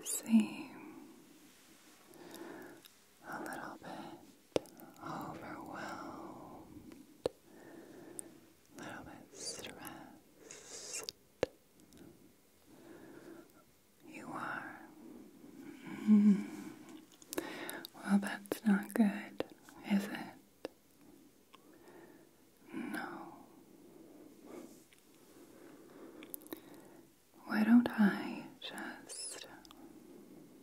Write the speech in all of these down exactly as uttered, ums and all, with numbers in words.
seem a little bit overwhelmed, a little bit stressed. You are. Mm. Well, that's not good, is it? No. Why don't I just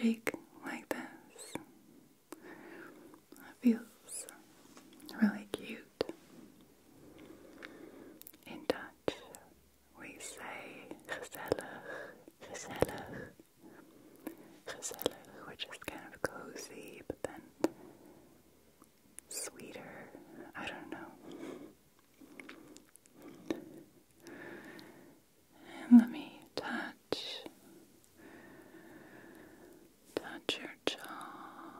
cheek like this. It feels really cute. In Dutch, we say gezellig, gezellig, gezellig, which is kind of cozy, but then sweeter. I don't know. And let me touch, touch your jaw,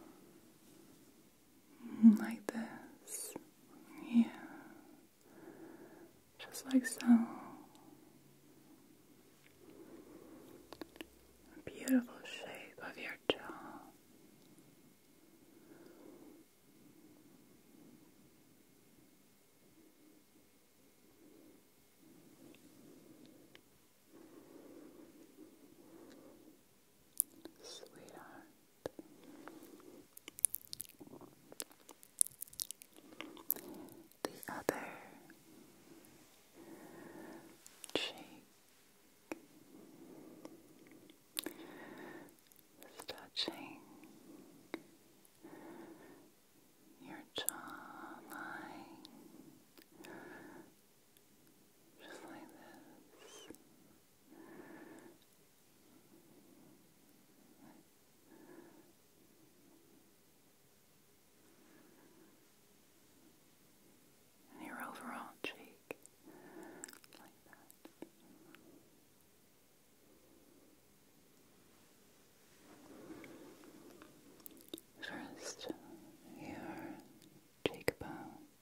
like this, yeah, just like so. A beautiful shape of your jaw. Sweetheart. The other cheek is touching your jawline, just like this. And your overall cheek, like that. First, your cheekbone.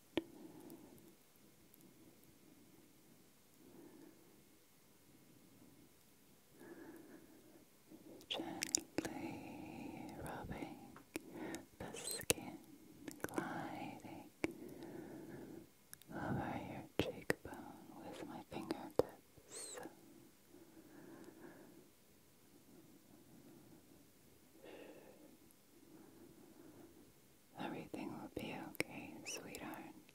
Gently rubbing the skin, gliding over your cheekbone with my fingertips. Everything will be okay, sweetheart.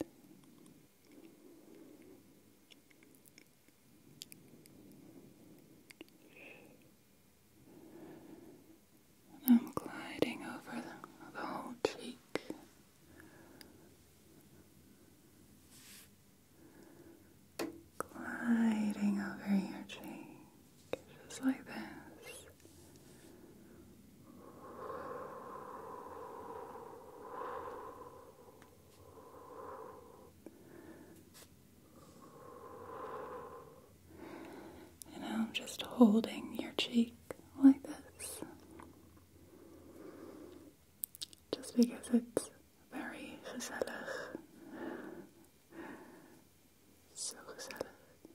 I'm gliding over the, the whole cheek. Gliding over your cheek, just like this. And I'm just holding your cheek like this. Just because it's very gezellig. So gezellig.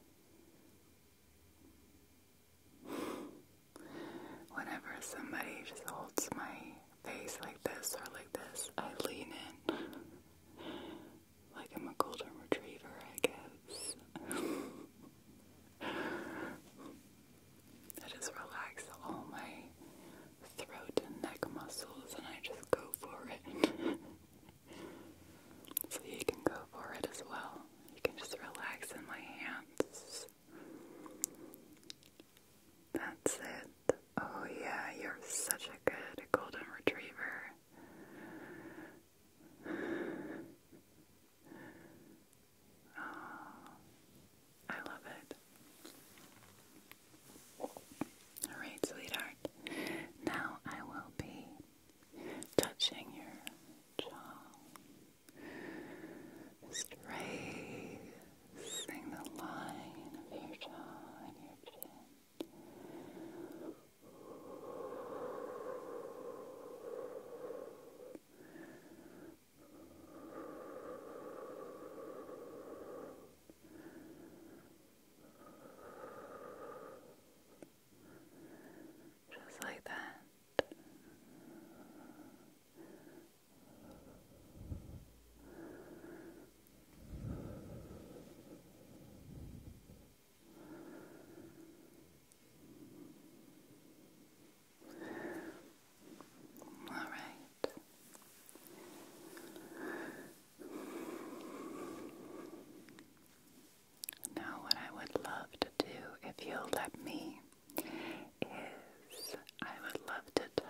Whenever somebody just holds my face like this or like this, I lean in. Like I'm a golden retriever, I guess. I just relax all my throat and neck muscles and I just go for it. So you can go for it as well. You can just relax in my hands. That's it. Oh yeah, you're such a good golden retriever. Oh, I love it. Alright, sweetheart. Now I will be touching your jaw. Just tracing the line of your jaw and your chin. Just like that. All right. Now what I would love to do, if you'll let me, is I would love to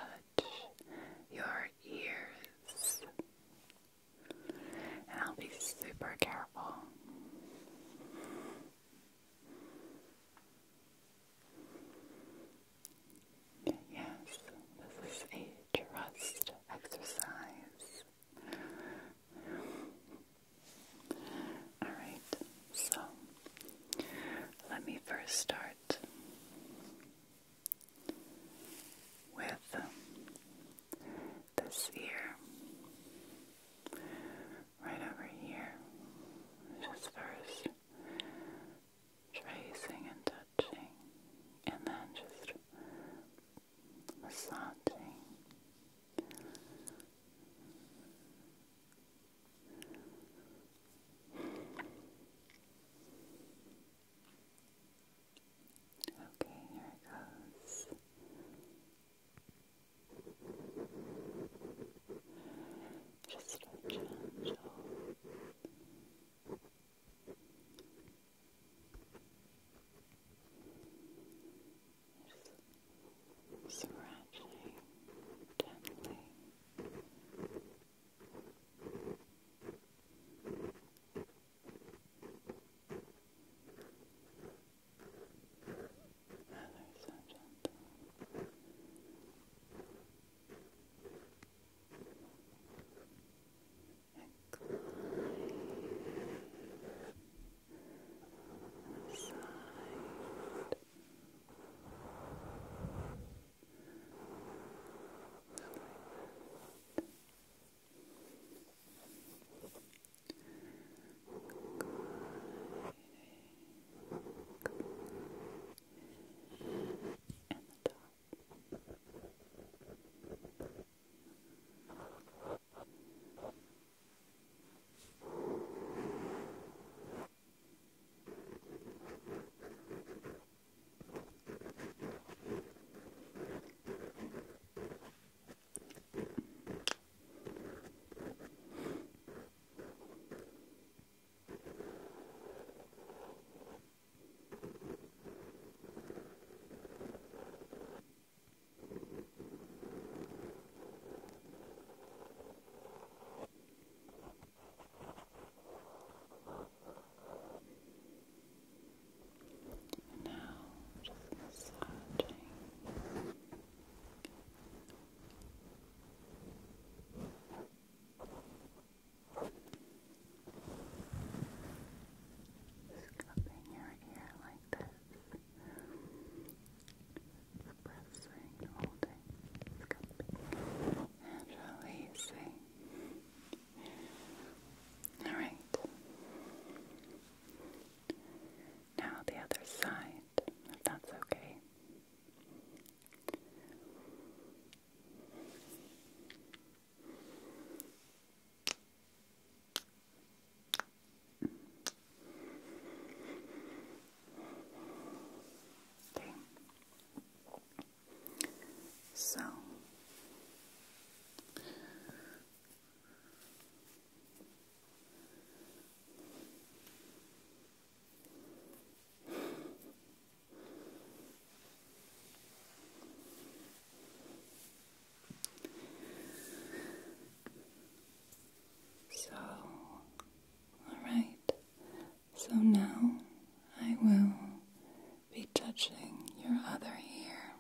So now I will be touching your other ear,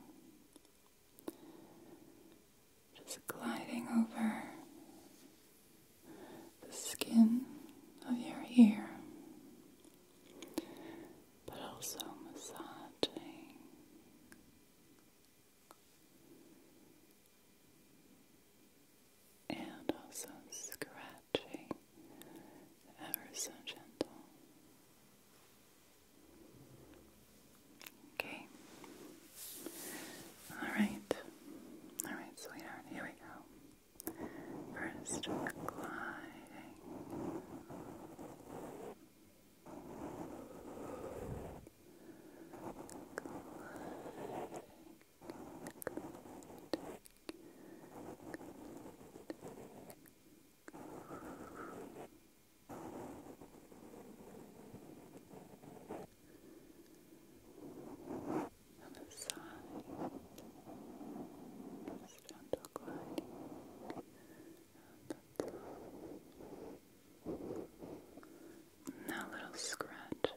just gliding over the skin of your ear, but also massaging and also scratching ever so gentle. Okay. Alright. Alright, sweetheart. Here we go. First, gliding. Other side. Just gentle gliding. Now little scratches.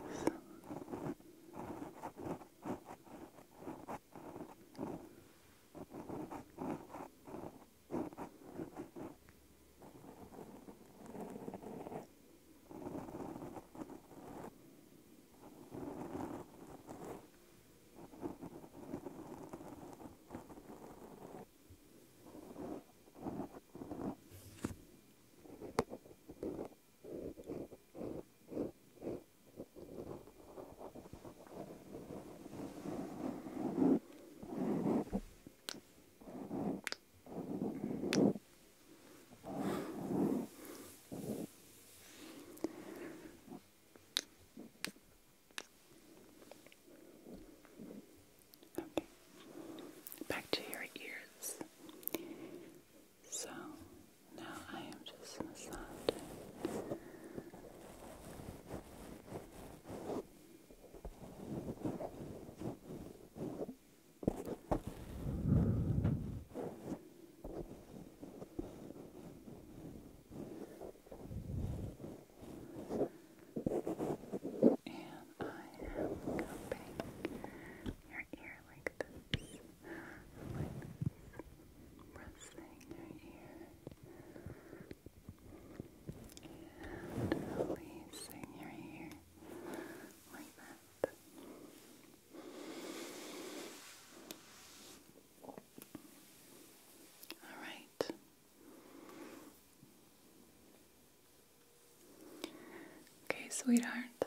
Okay, back to your ears. So now I am just massaging. And I am cupping your ear like this, like this, pressing your ear and releasing your ear like that. All right. Okay, sweetheart.